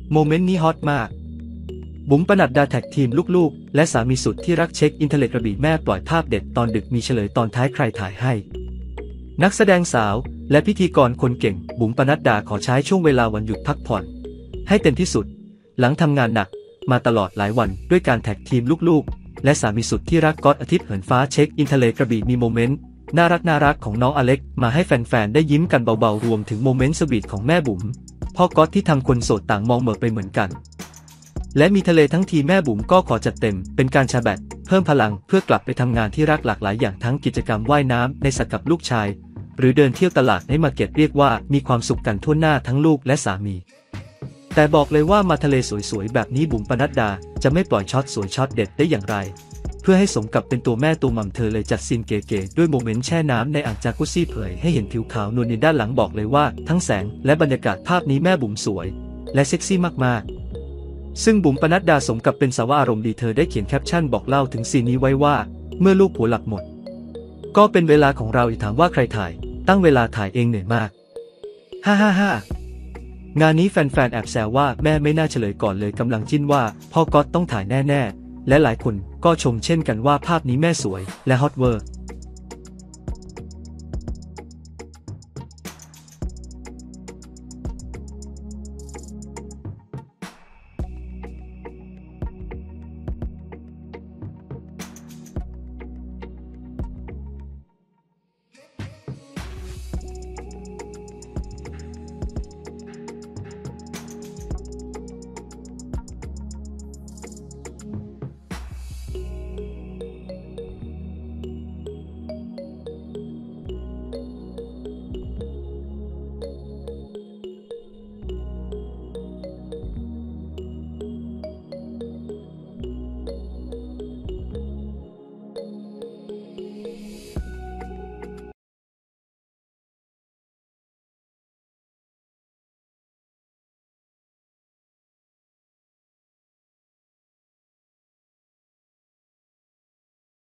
โมเมนต์นี้ฮอตมากบุ๋มปนัดดาแท็กทีมลูกๆและสามีสุดที่รักเช็คอินเทอร์เน็ตกระบี่แม่ปล่อยภาพเด็ดตอนดึกมีเฉลยตอนท้ายใครถ่ายให้นักแสดงสาวและพิธีกรคนเก่งบุ๋มปนัดดาขอใช้ช่วงเวลาวันหยุดพักผ่อนให้เต็มที่สุดหลังทำงานหนักมาตลอดหลายวันด้วยการแท็กทีมลูกๆและสามีสุดที่รักก๊อตอาทิตย์เหินฟ้าเช็คอินทะเลกระบี่มีโมเมนต์น่ารักของน้องอเล็กมาให้แฟนๆได้ยิ้มกันเบาๆรวมถึงโมเมนต์สวีทของแม่บุ๋มพ่อก๊อตที่ทำคนโสดต่างมองเหม่อไปเหมือนกันและมีทะเลทั้งทีแม่บุ๋มก็ขอจัดเต็มเป็นการชาร์จเพิ่มพลังเพื่อกลับไปทำงานที่รักหลากหลายอย่างทั้งกิจกรรมว่ายน้ำในสระกับลูกชายหรือเดินเที่ยวตลาดในมาร์เก็ตเรียกว่ามีความสุขกันทั่วหน้าทั้งลูกและสามีแต่บอกเลยว่ามาทะเลสวยๆแบบนี้บุ๋มปนัดดาจะไม่ปล่อยช็อตสวยช็อตเด็ดได้อย่างไรเพื่อให้สมกับเป็นตัวแม่ตัวมัมเธอเลยจัดซีนเก๋ๆด้วยโมเมนต์แช่น้ำในอ่างจากุซซี่เผยให้เห็นผิวขาวนวลเนียนด้านหลังบอกเลยว่าทั้งแสงและบรรยากาศภาพนี้แม่บุ๋มสวยและเซ็กซี่มากๆซึ่งบุ๋มปนัดดาสมกับเป็นสาวอารมณ์ดีเธอได้เขียนแคปชั่นบอกเล่าถึงซีนนี้ไว้ว่าเมื่อลูกผัวหลับหมดก็เป็นเวลาของเราอีกถามว่าใครถ่ายตั้งเวลาถ่ายเองเหนื่อยมากฮ่างานนี้แฟนๆแอบแซวว่าแม่ไม่น่าเฉลยก่อนเลยกำลังจิ้นว่าพ่อก๊อตต้องถ่ายแน่ๆและหลายคนก็ชมเช่นกันว่าภาพนี้แม่สวยและฮอตเวอร์